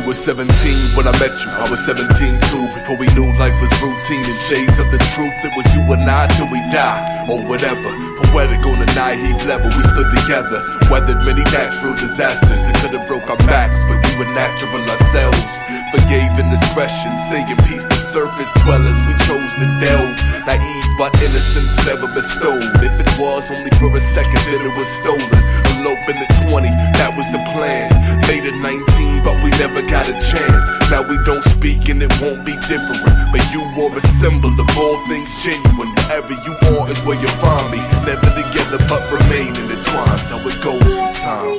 were 17 when I met you, I was 17 too. Before we knew life was routine and shades of the truth, it was you and I till we die, or whatever. Poetic on a naive level, we stood together, weathered many natural disasters that could have broke our backs, but we were natural ourselves. Forgave indiscretion, saying peace to surface dwellers. We chose to delve, naive but innocence never bestowed. If it was only for a second, then it was stolen. Eloping at 20, that was the plan. Made it 19, but we never got a chance. Now we don't speak and it won't be different. But you are a symbol of all things genuine. Wherever you are is where you find me. Never together but remain intertwined. How it goes sometimes.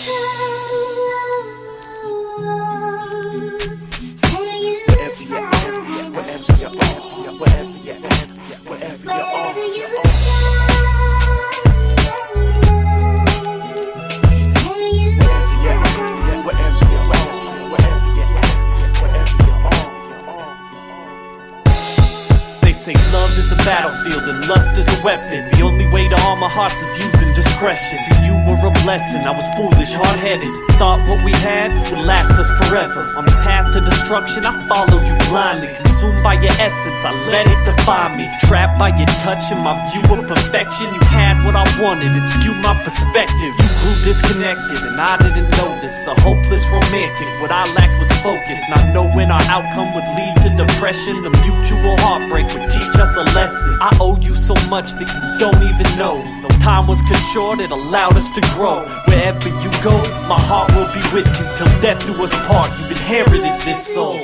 Love is a battlefield and lust is a weapon. The only way to arm our hearts is using discretion. See, you were a blessing, I was foolish, hard-headed. Thought what we had would last us forever. On the path to destruction, I followed you blindly. Consumed by your essence, I let it define me. Trapped by your touch and my view of perfection. You had what I wanted, it skewed my perspective. You grew disconnected and I didn't notice. A hopeless romantic, what I lacked was focus. Not knowing our outcome would lead to depression. The mutual heartbreak would teach us a lesson. I owe you so much that you don't even know. Though time was cut short, it allowed us to grow. Wherever you go, my heart will be with you till death do us part. You've inherited this soul.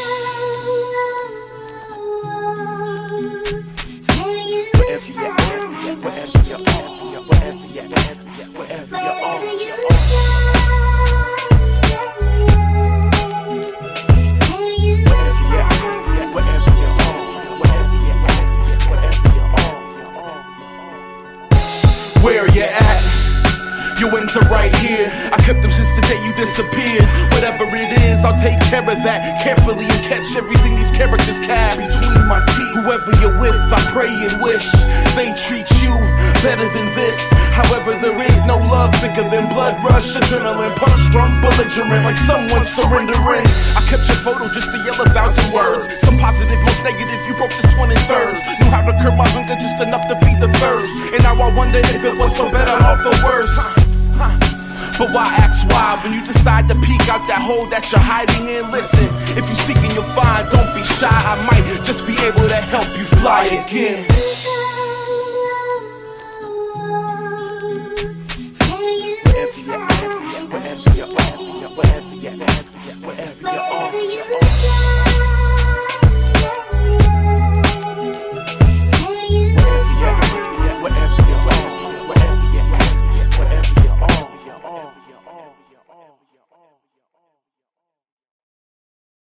Where you at? You enter right here. I kept them since the day you disappeared. Whatever it is, I'll take care of that carefully and catch everything these characters cast between my teeth. Whoever you're with, I pray and wish they treat you better than this. However, there is no love thicker than blood rush, adrenaline punch, drunk, belligerent, like someone surrendering. I kept your photo just to yell 1,000 words. Some positive, most negative, you broke this 23rds. Knew how to curb my hunger just enough to feed the thirst. And now I wonder if it was for better or for worse. But why ask why when you decide to peek out that hole that you're hiding in? Listen, if you seek and you'll find, don't be shy. I might just be able to help you fly again.